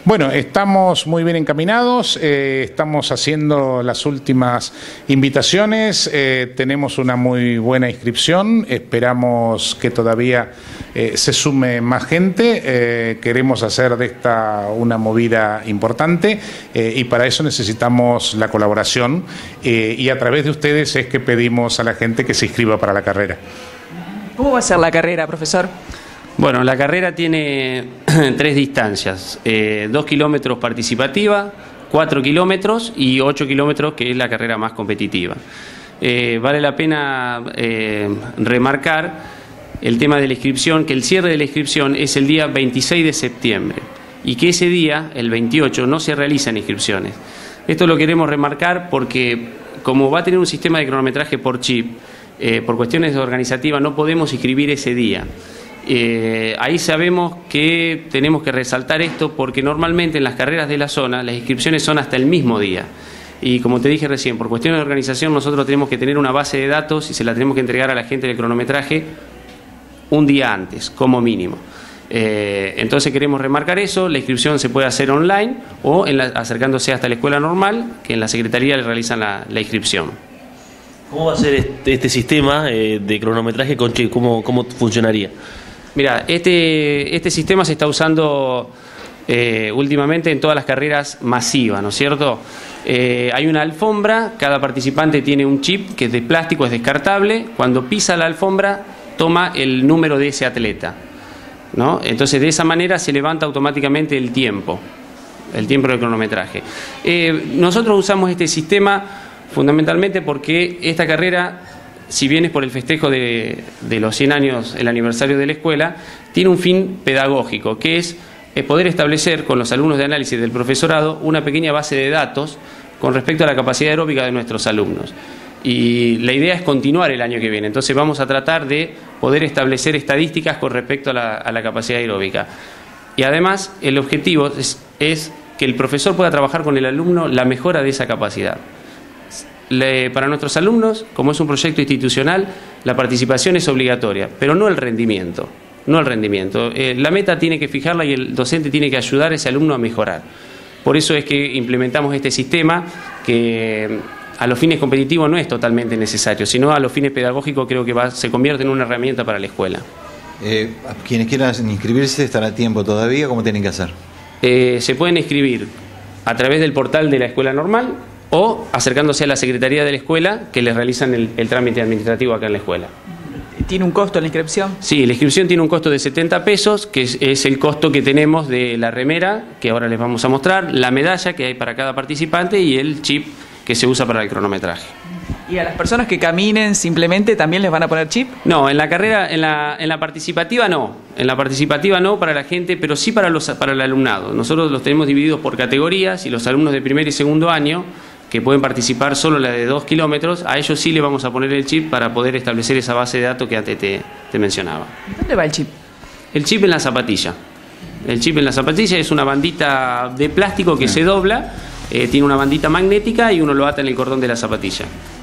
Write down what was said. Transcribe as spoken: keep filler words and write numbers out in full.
Bueno, estamos muy bien encaminados, eh, estamos haciendo las últimas invitaciones, eh, tenemos una muy buena inscripción, esperamos que todavía eh, se sume más gente, eh, queremos hacer de esta una movida importante eh, y para eso necesitamos la colaboración eh, y a través de ustedes es que pedimos a la gente que se inscriba para la carrera. ¿Cómo va a ser la carrera, profesor? Bueno, la carrera tiene tres distancias, eh, dos kilómetros participativa, cuatro kilómetros y ocho kilómetros, que es la carrera más competitiva. Eh, vale la pena eh, remarcar el tema de la inscripción, que el cierre de la inscripción es el día veintiséis de septiembre y que ese día, el veintiocho, no se realizan inscripciones. Esto lo queremos remarcar porque como va a tener un sistema de cronometraje por chip, eh, por cuestiones organizativas no podemos inscribir ese día. Eh, ahí sabemos que tenemos que resaltar esto porque normalmente en las carreras de la zona las inscripciones son hasta el mismo día y como te dije recién, por cuestiones de organización nosotros tenemos que tener una base de datos y se la tenemos que entregar a la gente del cronometraje un día antes, como mínimo. Eh, entonces queremos remarcar eso, la inscripción se puede hacer online o en la, acercándose hasta la escuela normal, que en la secretaría le realizan la, la inscripción. ¿Cómo va a ser este, este sistema eh, de cronometraje con chip? ¿Cómo, cómo funcionaría? Mira, este, este sistema se está usando eh, últimamente en todas las carreras masivas, ¿no es cierto? Eh, hay una alfombra, cada participante tiene un chip que es de plástico, es descartable. Cuando pisa la alfombra, toma el número de ese atleta, ¿no? Entonces, de esa manera se levanta automáticamente el tiempo, el tiempo del cronometraje. Eh, nosotros usamos este sistema fundamentalmente porque esta carrera, si bien es por el festejo de, de los cien años, el aniversario de la escuela, tiene un fin pedagógico, que es poder establecer con los alumnos de análisis del profesorado una pequeña base de datos con respecto a la capacidad aeróbica de nuestros alumnos. Y la idea es continuar el año que viene, entonces vamos a tratar de poder establecer estadísticas con respecto a la, a la capacidad aeróbica. Y además el objetivo es, es que el profesor pueda trabajar con el alumno la mejora de esa capacidad. Le, para nuestros alumnos, como es un proyecto institucional, la participación es obligatoria, pero no el rendimiento. No el rendimiento. Eh, la meta tiene que fijarla y el docente tiene que ayudar a ese alumno a mejorar. Por eso es que implementamos este sistema que a los fines competitivos no es totalmente necesario, sino a los fines pedagógicos creo que va, se convierte en una herramienta para la escuela. Eh, quienes quieran inscribirse, ¿están a tiempo todavía? ¿Cómo tienen que hacer? Eh, se pueden inscribir a través del portal de la escuela normal o acercándose a la secretaría de la escuela que les realizan el, el trámite administrativo acá en la escuela. ¿Tiene un costo la inscripción? Sí, la inscripción tiene un costo de setenta pesos, que es, es el costo que tenemos de la remera, que ahora les vamos a mostrar, la medalla que hay para cada participante y el chip que se usa para el cronometraje. ¿Y a las personas que caminen simplemente también les van a poner chip? No, en la carrera, en la, en la participativa no, en la participativa no para la gente, pero sí para, los, para el alumnado. Nosotros los tenemos divididos por categorías y los alumnos de primer y segundo año que pueden participar solo la de dos kilómetros, a ellos sí le vamos a poner el chip para poder establecer esa base de datos que antes te, te mencionaba. ¿Dónde va el chip? El chip en la zapatilla. El chip en la zapatilla es una bandita de plástico que se dobla, eh, tiene una bandita magnética y uno lo ata en el cordón de la zapatilla.